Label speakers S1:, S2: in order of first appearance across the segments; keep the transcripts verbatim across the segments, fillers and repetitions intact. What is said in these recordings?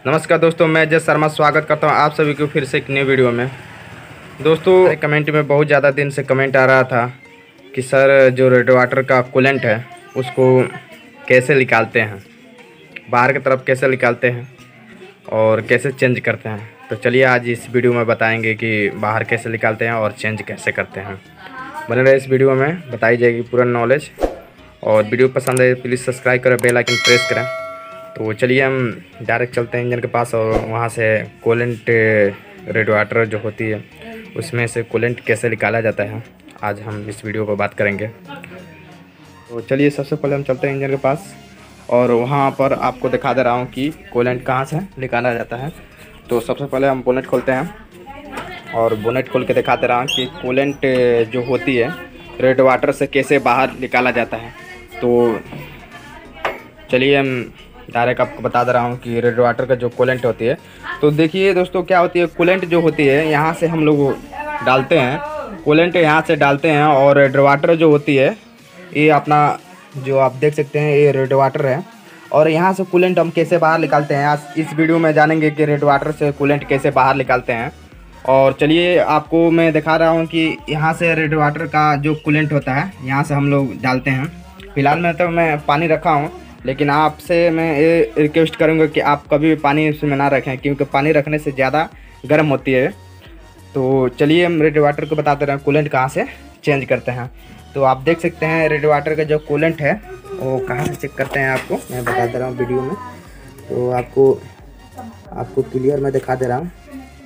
S1: नमस्कार दोस्तों, मैं जय शर्मा स्वागत करता हूं आप सभी को फिर से एक नई वीडियो में। दोस्तों, कमेंट में बहुत ज़्यादा दिन से कमेंट आ रहा था कि सर जो रेड वाटर का कूलेंट है उसको कैसे निकालते हैं, बाहर की तरफ कैसे निकालते हैं और कैसे चेंज करते हैं। तो चलिए आज इस वीडियो में बताएंगे कि बाहर कैसे निकालते हैं और चेंज कैसे करते हैं। बने रहे इस वीडियो में, बताई जाएगी पूरा नॉलेज। और वीडियो पसंद है प्लीज़ सब्सक्राइब करें, बेल आइकन प्रेस करें। तो चलिए हम डायरेक्ट चलते हैं इंजन के पास और वहाँ से कूलेंट रेड वाटर जो होती है उसमें से कूलेंट कैसे निकाला जाता है आज हम इस वीडियो पर बात करेंगे। तो चलिए सबसे पहले हम चलते हैं इंजन के पास और वहाँ पर आपको दिखा दे रहा हूँ कि कूलेंट कहाँ से निकाला जाता है। तो सबसे पहले हम बोनेट खोलते हैं और बोनेट खोल के दिखा दे रहा हूँ कि कूलेंट जो होती है रेड वाटर से कैसे बाहर निकाला जाता है। तो चलिए हम डायरेक्ट आपको बता दे रहा हूँ कि रेड वाटर का जो कूलेंट होती है, तो देखिए दोस्तों क्या होती है। कूलेंट जो होती है यहाँ से हम लोग डालते हैं, कूलेंट यहाँ से डालते हैं और रेड वाटर जो होती है ये अपना जो आप देख सकते हैं ये रेड वाटर है। और यहाँ से कूलेंट हम कैसे बाहर निकालते हैं आज इस वीडियो में जानेंगे कि रेड वाटर से कूलेंट कैसे बाहर निकालते हैं। और चलिए आपको मैं दिखा रहा हूँ कि यहाँ से रेड वाटर का जो कूलेंट होता है यहाँ से हम लोग डालते हैं। फिलहाल में तो मैं पानी रखा हूँ, लेकिन आपसे मैं ये रिक्वेस्ट करूँगा कि आप कभी भी पानी इसमें ना रखें क्योंकि पानी रखने से ज़्यादा गर्म होती है। तो चलिए हम रेड वाटर को बताते रहे कूलेंट कहाँ से चेंज करते हैं। तो आप देख सकते हैं रेड वाटर का जो कूलेंट है वो कहाँ से चेक करते हैं आपको मैं बता दे रहा हूँ वीडियो में। तो आपको आपको क्लियर मैं दिखा दे रहा हूँ।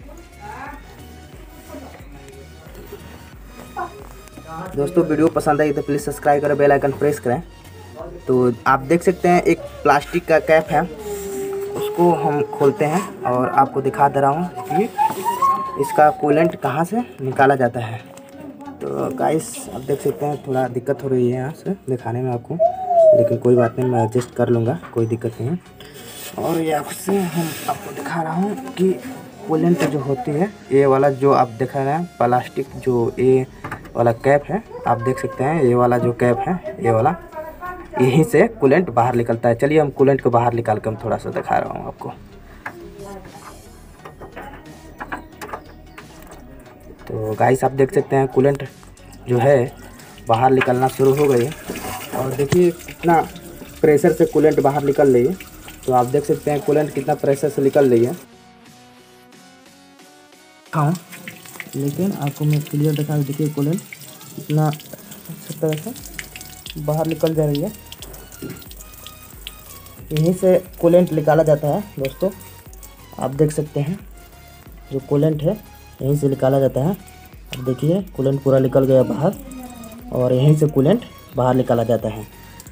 S1: दोस्तों वीडियो पसंद आई तो प्लीज़ सब्सक्राइब करें, बेल आइकन प्रेस करें। तो आप देख सकते हैं एक प्लास्टिक का कैप है, उसको हम खोलते हैं और आपको दिखा दे रहा हूँ कि इसका कूलेंट कहाँ से निकाला जाता है। तो गाइस आप देख सकते हैं थोड़ा दिक्कत हो रही है यहाँ से दिखाने में आपको, लेकिन कोई बात नहीं, मैं एडजस्ट कर लूँगा, कोई दिक्कत नहीं है। और ये आपसे हम आपको दिखा रहा हूँ कि कूलेंट जो होती है ये वाला जो आप दिखा रहे हैं प्लास्टिक जो ये वाला कैप है, आप देख सकते हैं ये वाला जो कैप है ये वाला, यहीं से कूलेंट बाहर निकलता है। चलिए हम कूलेंट को बाहर निकाल कर हम थोड़ा सा दिखा रहा हूँ आपको। तो गाइस आप देख सकते हैं कूलेंट जो है बाहर निकलना शुरू हो गई है और देखिए कितना प्रेशर से कूलेंट बाहर निकल रही है। तो आप देख सकते हैं कूलेंट कितना प्रेशर से निकल रही है। हाँ लेकिन आपको मैं क्लियर दिखा, देखिए कूलेंट कितना अच्छी तरह से बाहर निकल जा रही है। यहीं से कूलेंट निकाला जाता है दोस्तों, आप देख सकते हैं जो कूलेंट है यहीं से निकाला जाता है। अब देखिए कूलेंट पूरा निकल गया बाहर और यहीं से कूलेंट बाहर निकाला जाता है।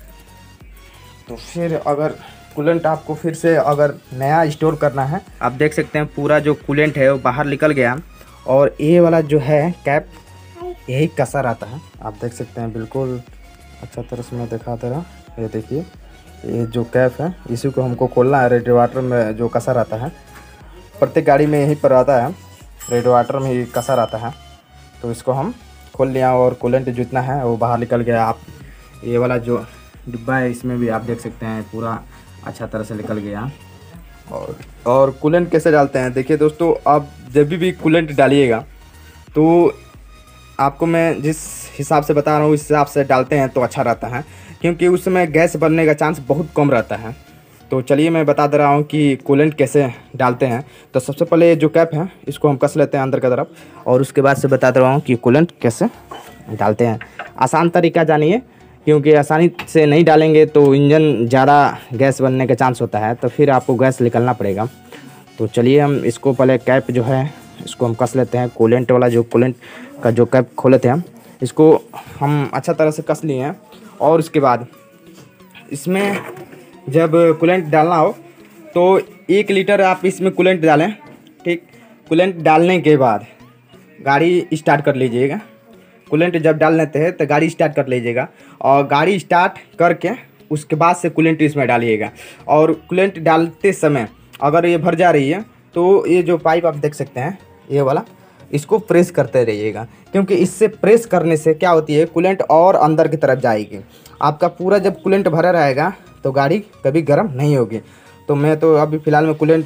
S1: तो फिर अगर कूलेंट आपको फिर से अगर नया स्टोर करना है, आप देख सकते हैं पूरा जो कूलेंट है वो बाहर निकल गया और ये वाला जो है कैप यही कसा रहता है। आप देख सकते हैं बिल्कुल अच्छा तरह से मैं दिखाता रहा। ये देखिए ये जो कैप है इसी को हमको खोलना है। रेड वाटर में जो कसा रहता है प्रत्येक गाड़ी में यहीं पर आता है, रेड वाटर में ही कसा रहता है। तो इसको हम खोल लिया और कूलेंट जितना है वो बाहर निकल गया। आप ये वाला जो डिब्बा है इसमें भी आप देख सकते हैं पूरा अच्छा तरह से निकल गया। और और कूलेंट कैसे डालते हैं देखिए दोस्तों, आप जब भी कूलेंट डालिएगा तो आपको मैं जिस हिसाब से बता रहा हूँ उस हिसाब से डालते हैं तो अच्छा रहता है, क्योंकि उसमें गैस बनने का चांस बहुत कम रहता है। तो चलिए मैं बता दे रहा हूँ कि कूलेंट कैसे डालते हैं। तो सबसे पहले जो कैप है इसको हम कस लेते हैं अंदर की तरफ और उसके बाद से बता दे रहा हूँ कि कूलेंट कैसे डालते हैं। आसान तरीका जानिए, क्योंकि आसानी से नहीं डालेंगे तो इंजन ज़्यादा गैस बनने का चांस होता है, तो फिर आपको गैस निकलना पड़ेगा। तो चलिए हम इसको पहले कैप जो है इसको हम कस लेते हैं। कूलेंट वाला जो कूलेंट का जो कैप खोले थे हम इसको हम अच्छा तरह से कस लिए हैं। और उसके बाद इसमें जब कूलेंट डालना हो तो एक लीटर आप इसमें कूलेंट डालें, ठीक। कूलेंट डालने के बाद गाड़ी स्टार्ट कर लीजिएगा। कूलेंट जब डाल लेते हैं तो गाड़ी स्टार्ट कर लीजिएगा और गाड़ी स्टार्ट करके उसके बाद से कूलेंट इसमें डालिएगा। और कूलेंट डालते समय अगर ये भर जा रही है तो ये जो पाइप आप देख सकते हैं ये वाला, इसको प्रेस करते रहिएगा, क्योंकि इससे प्रेस करने से क्या होती है कूलेंट और अंदर की तरफ जाएगी। आपका पूरा जब कूलेंट भरा रहेगा तो गाड़ी कभी गर्म नहीं होगी। तो मैं तो अभी फ़िलहाल में कूलेंट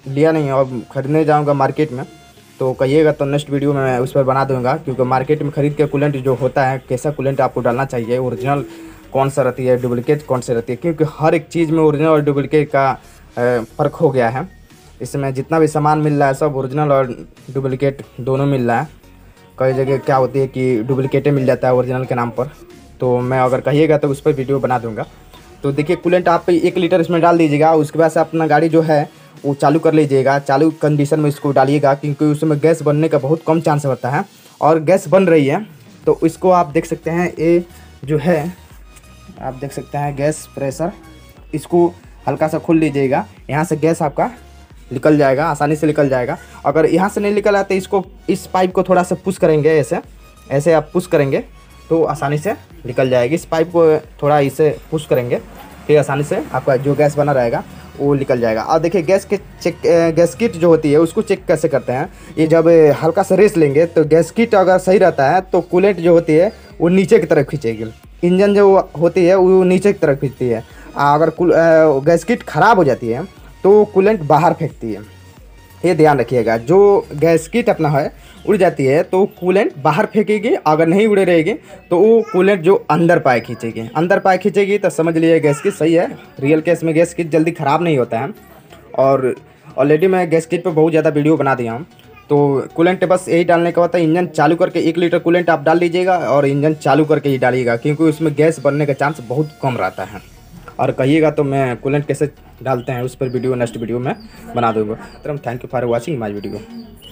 S1: लिया नहीं है और ख़रीदने जाऊँगा मार्केट में तो कहिएगा तो नेक्स्ट वीडियो में मैं उस पर बना दूँगा, क्योंकि मार्केट में ख़रीद के कूलेंट जो होता है कैसा कूलेंट आपको डालना चाहिए, ओरिजिनल कौन सा रहती है, डुप्लिकेट कौन सी रहती है, क्योंकि हर एक चीज़ में ओरिजिनल और डुप्लिकेट का फ़र्क हो गया है। इसमें जितना भी सामान मिल रहा है सब ओरिजिनल और डुप्लिकेट दोनों मिल रहा है। कई जगह क्या होती है कि डुप्लिकेटे मिल जाता है ओरिजिनल के नाम पर, तो मैं अगर कहिएगा तो उस पर वीडियो बना दूँगा। तो देखिए कूलेंट आप एक लीटर इसमें डाल दीजिएगा, उसके बाद से अपना गाड़ी जो है वो चालू कर लीजिएगा। चालू कंडीशन में इसको डालिएगा, क्योंकि उसमें गैस बनने का बहुत कम चांस होता है, और गैस बन रही है तो इसको आप देख सकते हैं, ये जो है आप देख सकते हैं गैस प्रेशर, इसको हल्का सा खोल लीजिएगा। यहाँ से गैस आपका निकल जाएगा, आसानी से निकल जाएगा। अगर यहाँ से नहीं निकल आता तो इसको इस पाइप को थोड़ा सा पुश करेंगे, ऐसे ऐसे आप पुश करेंगे तो आसानी से निकल जाएगी। इस पाइप को थोड़ा इसे पुश करेंगे फिर आसानी से आपका जो गैस बना रहेगा वो निकल जाएगा। और देखिए गैस के चेक गैस किट जो होती है उसको चेक कैसे करते हैं, ये जब हल्का सा रेस लेंगे तो गैस किट अगर सही रहता है तो कूलेंट जो होती है वो नीचे की तरफ खींचेगी, इंजन जो होती है वो नीचे की तरफ खींचती है। अगर गैस किट ख़राब हो जाती है तो कूलेंट बाहर फेंकती है, ये ध्यान रखिएगा। जो गैस किट अपना है उड़ जाती है तो कूलेंट बाहर फेंकेगी, अगर नहीं उड़े रहेगी तो वो कूलेंट जो अंदर पाए खींचेगी, अंदर पाए खींचेगी तो समझ लीजिए गैस किट सही है। रियल केस में गैस किट जल्दी ख़राब नहीं होता है, और ऑलरेडी मैं गैस किट पर बहुत ज़्यादा वीडियो बना दिया हूँ। तो कूलेंट बस यही डालने का होता है, इंजन चालू करके एक लीटर कूलेंट आप डाल लीजिएगा और इंजन चालू करके ही डालिएगा, क्योंकि उसमें गैस बनने का चांस बहुत कम रहता है। और कहिएगा तो मैं कूलेंट कैसे डालते हैं उस पर वीडियो नेक्स्ट वीडियो में बना दूँगा। तो thank you for watching my video.